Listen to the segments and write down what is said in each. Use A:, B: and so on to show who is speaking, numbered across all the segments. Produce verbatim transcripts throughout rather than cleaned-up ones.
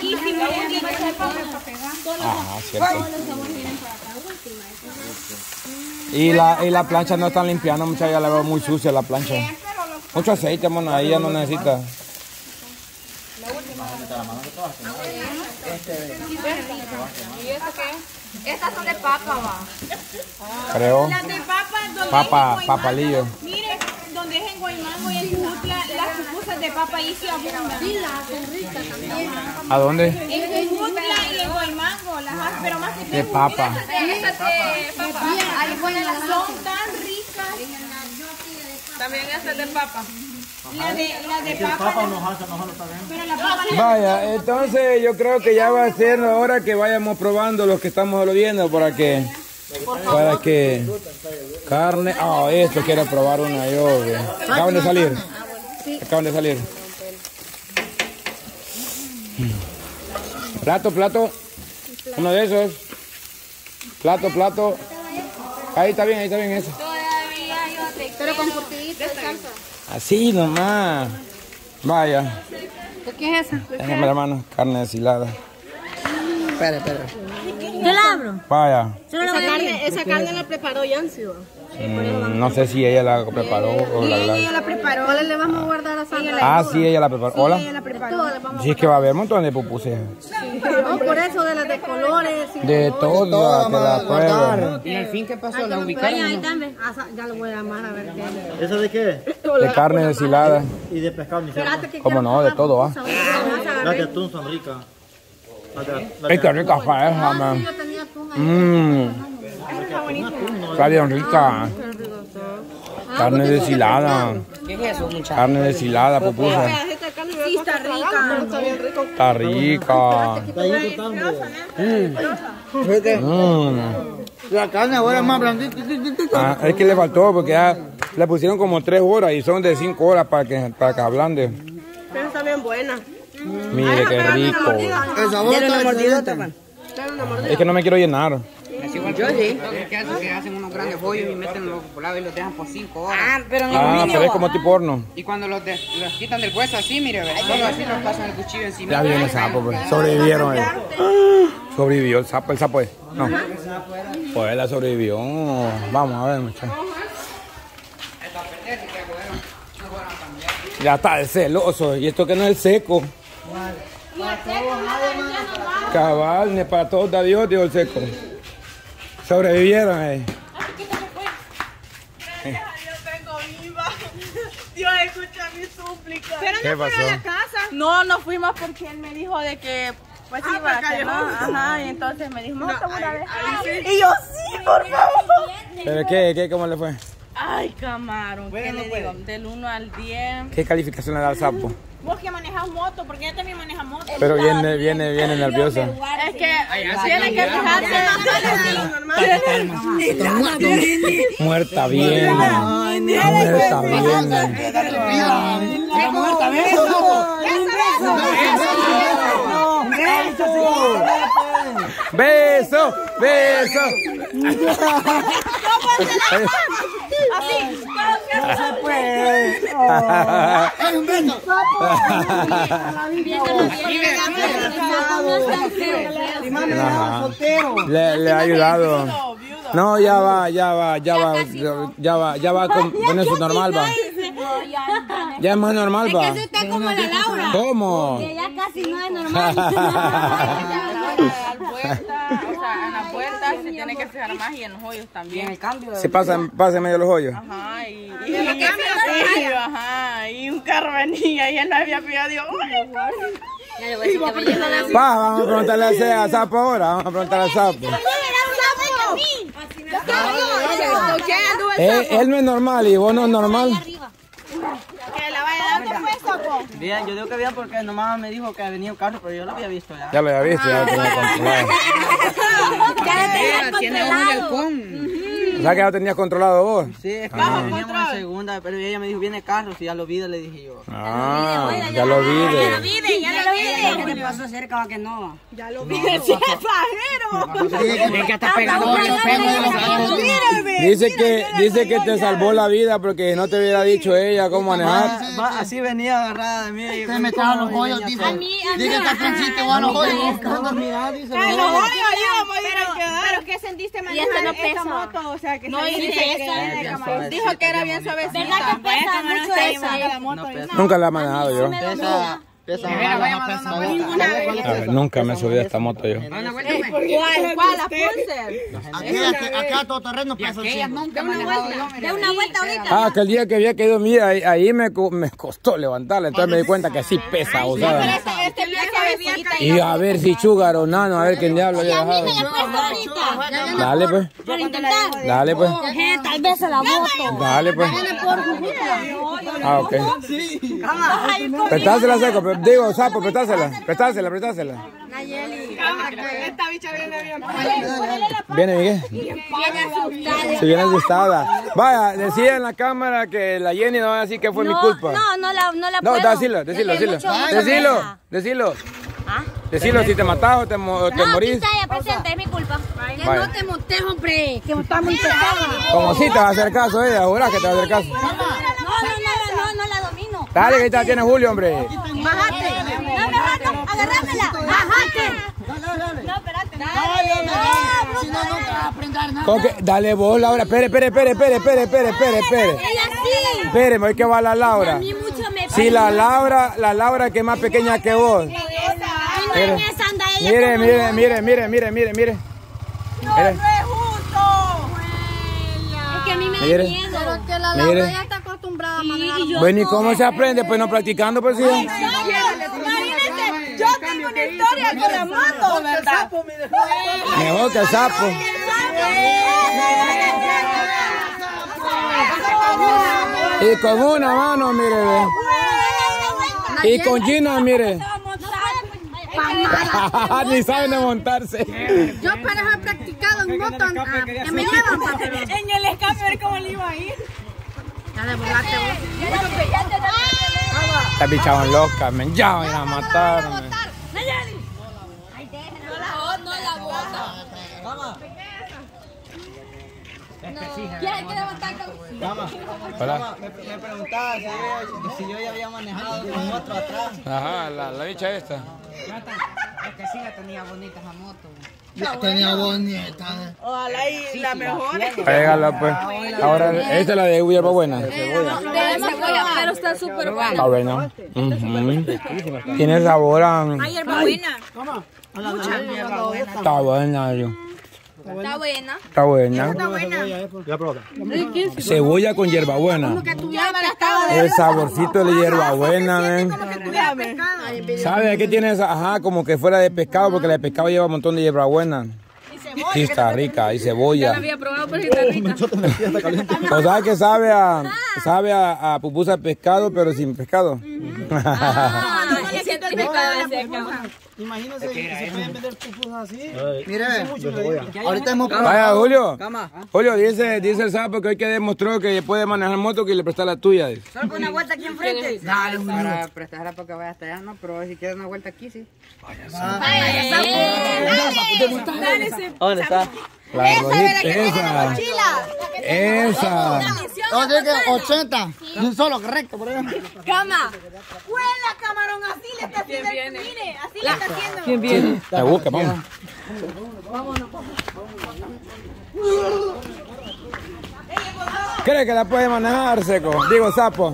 A: riquísimo.
B: Ajá, cierto. Y la, y la plancha no están limpiando, mucha, ya la veo muy sucia la plancha. Mucho aceite, mona, ahí ya no necesita.
A: ¿Y eso qué? Estas son de papa, va.
B: Creo.
A: Las de papa, donde
B: Papa,
A: es en
B: papalillo.
A: Mire, donde es en Guaymango y en Jujutla, las pupusas de papa ahí sí abundan. Sí, las son ricas también.
B: ¿A dónde?
A: En Jujutla y en Guaymango, las más, pero más que
B: De papa.
A: Esas de papa. Ahí ponen las son tan ricas. También esas de papa. La de, la de papa. Pero la papa.
B: Vaya, entonces yo creo que ya va a ser ahora que vayamos probando los que estamos viendo para que para que carne. Ah, oh, esto quiero probar una yo. Que acaban de salir. Acaban de salir. Plato, plato. Uno de esos. Plato, plato. Ahí está bien, ahí está bien eso.
A: Pero con curtidita de salsa.
B: Así nomás. Vaya.
A: ¿Qué es esa?
B: Déjame la mano. Carne deshilada.
C: Espera, espera.
D: Yo la abro.
B: Vaya.
D: Esa carne, esa carne la preparó Yancy.
B: Mm, no sé si ella la preparó o la, la...
A: Ella la preparó.
D: Hola, le vamos a guardar a Sandra.
B: Ah, sí, ella la preparó. Hola.
A: Ella la preparó.
B: Sí, es que va a haber un montón de pupusas.
D: No, por eso de las de colores. Y
B: De todas, que la prueben.
C: ¿Y al fin qué pasó? ¿La
D: Ahí
C: ubicaron?
D: también. Ah, ya lo voy a llamar a ver qué.
E: ¿Eso de qué?
B: De carne deshilada.
E: Y de pescado, mi cerdo.
B: Como no, de todo, ¿ah?
E: Las de atún son ricas. Las de- las de
B: Ay, qué rica fue esa, man. Mmm. Está bien rica. Carne deshilada.
C: ¿Qué es eso, muchachos?
B: Carne deshilada, pupusa.
D: Sí, está rica.
B: Está rica.
E: Tallito tambo.
B: Mm.
E: La carne ahora es más blandita.
B: Ah, es que le faltó porque ya le pusieron como tres horas y son de cinco horas para que, para que ablande.
D: Pero está bien buena.
B: Mire qué rico.
E: El sabor está excelente.
B: Es que no me quiero llenar.
C: Es igual yo sí. ¿Qué hacen? Que hacen unos grandes bollos y meten los volados y los dejan por cinco horas.
D: Ah, pero
B: Ah, pero es como tipo horno.
C: Y cuando los, de- los quitan del hueso así, mire, ve, solo así los pasan el cuchillo encima.
B: Ya viene el sapo, pues. Sobrevivieron ahí. Sobrevivió el sapo, el sapo es. No. Pues la sobrevivió. Vamos a ver, muchachos. Ya está de celoso. Y esto que no es el seco. Cabal, ni para todos da Dios, dijo el seco. Sobrevivieron ahí.
A: Yo tengo viva. Dios escucha mi súplica. Pero
B: ¿Qué
A: no fueron
B: pasó?
A: a la casa. No, no fuimos porque él me dijo de que pues
D: Ah,
A: iba a
D: porque
A: que no.
D: yo-
A: Ajá, y entonces me dijo, no, te voy a dejar. Y yo, sí, por favor.
B: ¿Pero qué? ¿Qué? ¿Cómo le fue?
A: Ay, camarón, ¿qué le digo? Del uno al diez.
B: ¿Qué calificación le da al sapo?
A: Vos que manejas moto, porque ella también maneja moto.
B: Pero viene, viene, viene nerviosa.
A: Es que tiene que fijarse.
B: Muerta bien. Muerta bien. Beso, beso.
E: ¡Ay, un beso!
B: Ajá. Le, le ha ayudado. No, ya va, ya va, ya va, ya va, ya va con, con eso normal, va. Ya es más normal, va.
D: Está como la Laura.
B: ¿Cómo?
D: Que ya casi no es normal.
A: O sea, en las vueltas se tiene que fijar más y en los hoyos también.
C: El cambio.
B: Se pasa, pasa en medio de los hoyos.
A: Ajá, y, y, y, y, ajá, y un carro venía y él no había pillado, digo, uy,
D: Ya le voy a decir que me lleva la
B: Pa, vamos a preguntarle a ese- a Sapo ahora, vamos a preguntarle a Sapo. Él, él no es normal y vos no es normal.
A: que la vaya a dar después, Sapo.
C: Bien, yo digo que bien porque nomás me dijo que venía un carro, pero yo lo había visto ya.
B: Ya lo había visto, ya lo tenía controlado.
D: Ya le tenía
C: Tiene un
D: controlado.
C: halcón.
B: O sea que ya lo tenías controlado vos.
C: Sí, es que
A: Bajo
C: veníamos
A: control.
C: en segunda, pero ella me dijo, viene carro, si ya lo vi, le dije yo.
B: Ah, ya lo vi.
D: Ya lo
B: de-
D: vide, ya lo vide.
C: ¿Qué te pasó cerca va que no?
A: Ya lo vi. ¡Sí, exagero!
C: Es que está pegado.
B: Dice que, dice que te salvó la vida porque no te hubiera dicho ella cómo manejar.
C: Va, así venía agarrada de mí.
F: Usted me estaba los hoyos, dice.
D: A mí, a mí.
F: Dice que al principio va a los hoyos.
A: Pero ¿qué sentiste
D: Y este no
A: manejar esta
D: pesa.
A: moto? O sea, que
D: No
A: sentiste
D: dice
A: que-
D: eso.
C: Es bien suavecita,
A: Dijo que era bien suavecita.
D: ¿Verdad que pesa mucho eso?
C: No pesa.
B: Nunca la he manejado yo.
C: Pesa, pesa más, no pesa.
B: A ver, nunca me subí a esta moto yo.
C: Una vuelta, pues.
A: ¿Cuál? ¿Cuál? ¿La Pulser?
F: Aquí, aquí, acá todo terreno pesa el
C: Ella
F: cinco.
C: nunca ha manejado yo, mira.
D: De una vuelta ahorita.
B: Ah, que el día que había caído mía, ahí, ahí me, co- me costó levantarla. Entonces me di cuenta que sí pesa, o sea.
A: Este, este bien suavecita.
B: Y a ver si Sugar o Nano, a ver quién diablo había
D: A mí
B: dejado.
D: me la presta ahorita.
B: Dale pues,
D: Para intentar.
B: dale pues,
D: Eh, Tal vez se la boto.
B: dale pues.
D: Por juguita.
B: Ah, ok. Prestásela, Seco, pero- digo, Sapo, prestásela, prestásela, prestásela.
A: Esta bicha viene bien.
B: Viene Miguel. Se viene asustada. Vaya, decía en la cámara que la Jenny no va a decir que fue mi culpa.
D: No, no la, no la
B: No,
D: puedo.
B: decilo, decilo,
D: Dele
B: decilo.
D: mucho, mucho
B: Decilo,
D: pesa.
B: decilo.
D: ¿Ah?
B: Decilo si te matás o te, mo- o te
D: No, aquí
B: morís.
D: está ella presente, es mi culpa. Que
B: Vaya.
D: no te montes, hombre, que está muy pesada.
B: Como si te va a hacer caso ella, jurás que te va a hacer caso.
D: No, no, no, no, no, no la domino.
B: Dale, que ahí te la tiene Julio, hombre.
D: Bájate. Dame rato, agárramela. Bájate. No, espérate.
F: Si no, nunca va a aprender nada.
B: ¿Cómo que? Dale vos, Laura. Espere, espere, espere, espere, espere, espere, espere, espere.
D: Ella sí.
B: Espéreme, hoy que va la Laura.
D: A mí mucho me
B: Si la Laura, la Laura que es más pequeña que vos.
D: Y no en esa anda ella.
B: Mire,
D: como
B: mire,
D: yo.
B: mire, mire, mire, mire, mire. Mire,
A: Es justo.
D: Es que a mí me da
B: Mire.
D: miedo.
F: Que la
B: mire.
F: Laura ya está acostumbrada a manejar.
D: Y yo
B: Bueno, ¿y cómo se aprende? Pues no practicando, pues sí.
A: Imagínense, yo tengo una historia con la moto, ¿verdad?
B: Mejor que el sapo. Y con una mano, mire, ve. Y con Gina, mire. Ni saben de montarse.
F: Yo para haber practicado en moto, ah, que me llevan para
A: En el escape, a ver cómo le iba a ir.
F: Ya le volaste vos.
B: Estas bichaban locas, me ya van a matar. me.
D: ¿Quién quiere levantar con
B: Hola.
C: Me, me preguntaba si yo, si yo ya había manejado con otro atrás.
B: Ajá, la, la bicha esta.
C: Es que sí la tenía bonita esa moto.
F: Ya tenía bonita.
A: Ojalá y la mejor.
B: Pégala, pues. Ahora, esta es la de hierba buena.
D: pero está súper buena.
B: Está buena. Ujú. Tiene sabor a...
D: Hierba buena.
B: Está buena, yo.
D: Está buena.
B: Está buena.
E: Ya proba.
B: Cebolla con hierbabuena. El saborcito de hierbabuena, men. ¿Sabe a qué tiene esa? Ajá, como que fuera de pescado, porque la de pescado lleva un montón de hierbabuena. Sí, está rica. Y cebolla.
D: Había probado, pero está rica.
B: O sea que sabe a, sabe a, a pupusa de pescado, pero sin pescado.
D: Ah, no necesito el pescado de seca.
C: Imagínense que se pueden vender pupusas así.
F: Mire, ahorita hemos
B: Vaya, Julio.
C: Cama.
B: Julio, dice, dice el sapo que hoy que demostró que puede manejar moto que le presta la tuya. dice.
C: Solo una vuelta aquí enfrente. Dale, para prestarla porque vaya hasta allá, no, pero si quieres una vuelta aquí, sí. ¿Dónde está?
B: La rojita, esa. Esa.
F: no, dice que ochenta. Un solo, correcto, por ahí.
D: Cama.
A: Huela, camarón, así le está haciendo. Mire, así le está haciendo.
B: Te busca, vamos. ¿Cree que la puede manejar, Seco? Digo, sapo.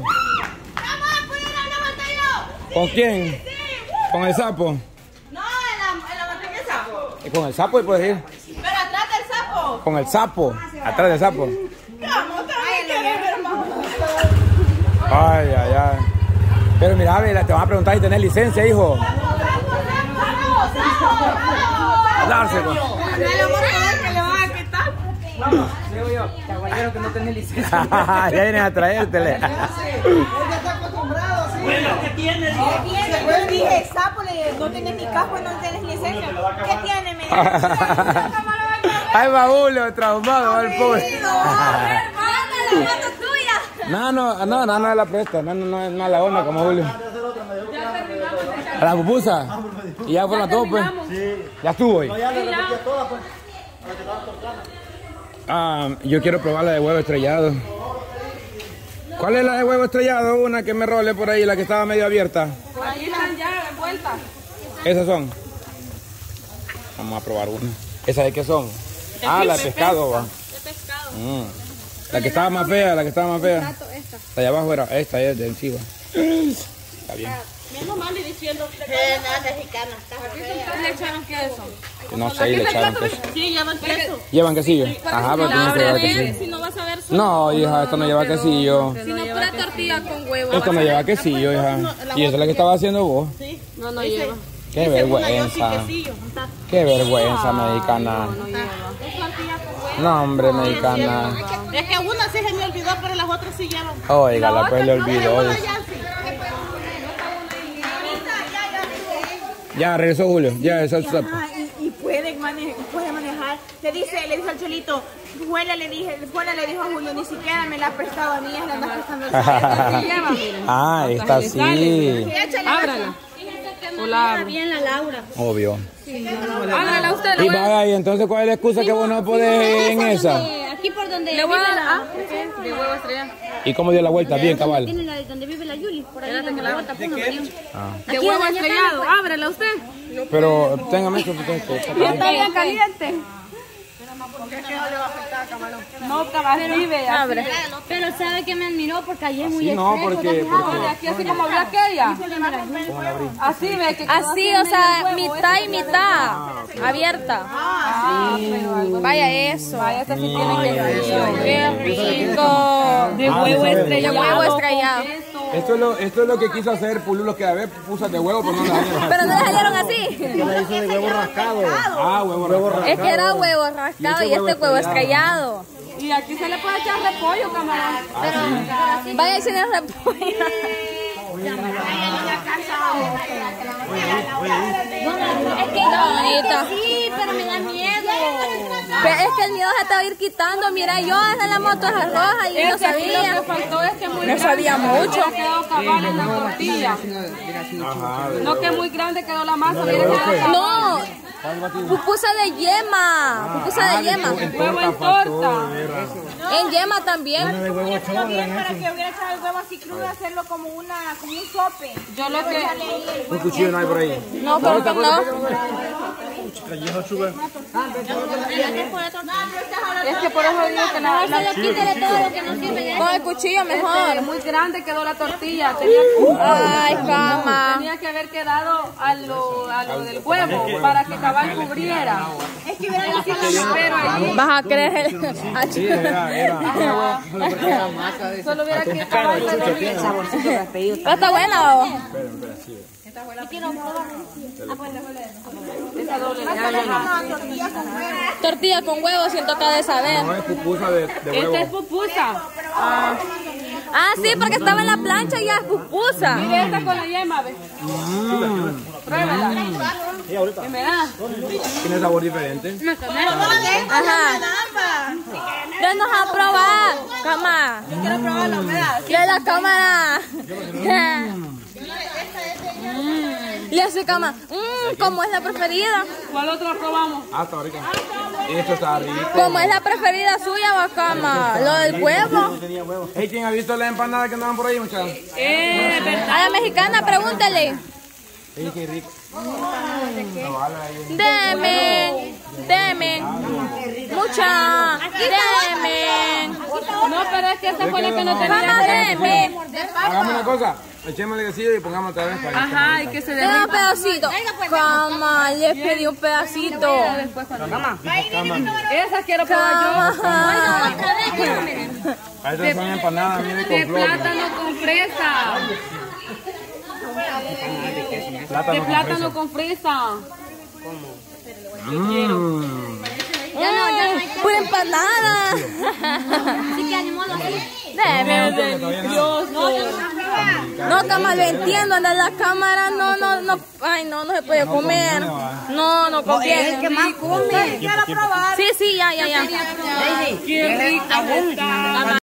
B: ¿Con quién? ¿Con el sapo?
A: No, en la, en la manteca de sapo.
B: ¿Y con el sapo puedes ir?
A: Pero atrás del sapo.
B: Con el sapo. Atrás del sapo.
A: ¿Cómo también querés, hermano?
B: Ay, ay, ay. Pero mira, mira, te van a preguntar si tenés licencia, hijo. Dárselo.
A: No le vamos a dar que le van a quitar.
C: Digo yo, caballero que no tiene licencia.
B: Ya vienes a traértele.
A: Yo dije, sapo, le- no tienes ni casco, no tienes licencia. ¿Qué tiene, me?
B: Ay, va Julio, traumado, va el pobre. No, no, no, no, no la presta, no, no, no es mala onda como Julio. A la pupusa. Y ya fueron a todos, pues. Ya estuvo hoy. Ah, yo quiero probar la de huevo estrellado. ¿Cuál es la de huevo estrellado? Una que me role por ahí, la que estaba medio abierta.
A: Ahí están ya envueltas.
B: ¿Esas son? Vamos a probar una. ¿Esas de qué son? Ah, la de pescado, va.
A: De pescado.
B: Mm. La que estaba más fea, la que estaba más fea. La de abajo era, esta es de encima. Está bien.
A: Menos mal y diciendo.
F: Eh, no, mexicana.
A: ¿Le echaron queso?
B: No sé, le echaron queso.
A: Sí, llevan queso.
B: ¿Llevan quesillo? Ajá, pero tienen que llevar quesillo.
A: Si no vas a ver solo.
B: No, hija, esto no lleva quesillo.
A: Si no, pura tortilla con huevo.
B: Esto no lleva quesillo, hija. Y eso es lo que estaba haciendo vos.
A: No, no lleva.
B: Qué vergüenza. Qué vergüenza, mexicana. No, hombre, mexicana.
A: Es que una sí se me olvidó, pero las otras sí llevan.
B: Oiga, la pues le olvidó. Ya, regresó Julio. Ya, eso es.
G: Y, y puede, mane puede manejar. Le dice, le dijo al Cholito, Juela le dije, Juela le dijo a Julio, ni siquiera me la ha prestado a mí, es la anda prestando a
B: Ah, esta sí.
A: Ábrala.
F: Hola. Bien la Laura.
B: Obvio.
A: Ábrala usted.
B: Y vaya, y entonces, ¿cuál es la excusa que vos no podés en esa?
F: Aquí por donde
A: Le voy a
F: vive
A: dar.
F: la...
A: Ah, de huevo estrella.
B: ¿Y cómo dio la vuelta? Bien, cabal.
F: Tiene la, donde vive la Yuli, por ahí damos la vuelta. ¿De qué?
A: De huevo estrellado. Ábrala usted.
B: Pero téngame esto.
A: Está bien caliente. No, camarón vive.
F: Abre. Pero sabe que me admiró porque allí es muy
B: Sí, no,
F: estrecho,
B: porque-
F: también.
B: porque-
A: De aquí así como abrió aquella. Así ve que.
D: Así, o sea, mitad y mitad. Abierta. Vaya eso.
A: Vaya, esta sí tiene que
D: Qué rico.
A: De huevo
D: De
A: estrellado.
D: huevo estrellado.
B: Esto es, lo, esto es lo que quiso hacer Pululo, que a ver, pupusas de huevo, pero no la dieron.
D: Pero no le salieron así.
E: La hizo de huevo rascado.
B: Ah, huevo rascado.
D: Es que era huevo rascado y este huevo estrellado.
A: Y aquí se le puede echar repollo, camarón.
D: Vaya sin el repollo.
F: Es que
D: Está bonita.
F: sí, pero me da miedo.
D: Pero es que el miedo se te va a ir quitando. Mira, yo en la moto es roja y yo no
A: Este aquí
D: sabía.
A: Lo que faltó es que muy
D: No
A: grande,
D: sabía mucho.
A: No quedó cabal en la tortilla. No que muy grande quedó la masa. Mira, quedó
D: No, pupusa de yema. Pupusa de yema.
A: huevo en torta.
D: En yema también.
G: Bien para que hubiera echado el huevo así crudo, hacerlo como una, como un sope.
A: Yo lo que.
B: Un cuchillo no hay por ahí.
D: No, pero que no.
A: Es que por eso digo que la, la-
F: Quítale todo lo que no sirve de
D: Con el cuchillo
A: este,
D: mejor.
A: muy grande quedó la tortilla. Tenía,
D: Ay, cama.
A: tenía que haber quedado a lo, a lo del huevo para que cabal cubriera.
G: Es que hubiera sido
A: Pero ahí
D: Vas a creer.
B: Sí, era, era.
A: solo hubiera que cabal
D: Pero está buena, babo.
A: esa doble
D: Tortilla con huevo, siento que ha de saber.
B: No es pupusa de, de
A: Esta es
B: huevo.
A: pupusa.
D: Ah, sí, porque estaba en la plancha y ya es pupusa.
A: Mire esta con la yema, ¿ves? Pruébala. ¿Qué me da?
B: Tiene sabor diferente.
D: Ajá. Denos a probar, cama. Yo quiero probarlo, me da. De la cámara. Le hace cama. Mmm, ¿cómo es la preferida?
A: ¿Cuál otra probamos?
B: Ah, está rico. Esto está rico.
D: ¿Cómo es la preferida suya, Bacama? Lo del huevo.
B: Hey, ¿quién ha visto las empanadas que andaban por ahí, muchachos?
A: Eh, verdad.
D: A la mexicana, pregúntele.
B: Hey, qué rico.
D: Deme, deme. Mucha, deme.
A: No, pero es que esa fue la que no
D: Mamá,
A: tenía.
D: deme.
B: Hagamos una cosa. Echémosle quesillo y pongamos otra vez para
A: Ajá, y que se
D: Deme un
A: derrita.
D: pedacito. Cama, le pedí un pedacito.
A: Después cuando cama. Esa quiero probar
D: Cama.
B: Estas son empanadas, mire,
A: yo. De
B: con flor.
A: plátano con fresa. De plátano con fresa.
B: Mmm.
F: Ya no, ya no hay
D: Pura empanada.
F: Así que ni modo.
D: Deme.
A: Delicioso.
D: No, cama, lo entiendo, anda la cámara, no, no, no, ay, no, no se puede comer. No, no conviene.
C: Es el que más come.
G: Quiero probar.
D: Sí, sí, ya, ya, ya.
C: Daisy, ¿quieres algún?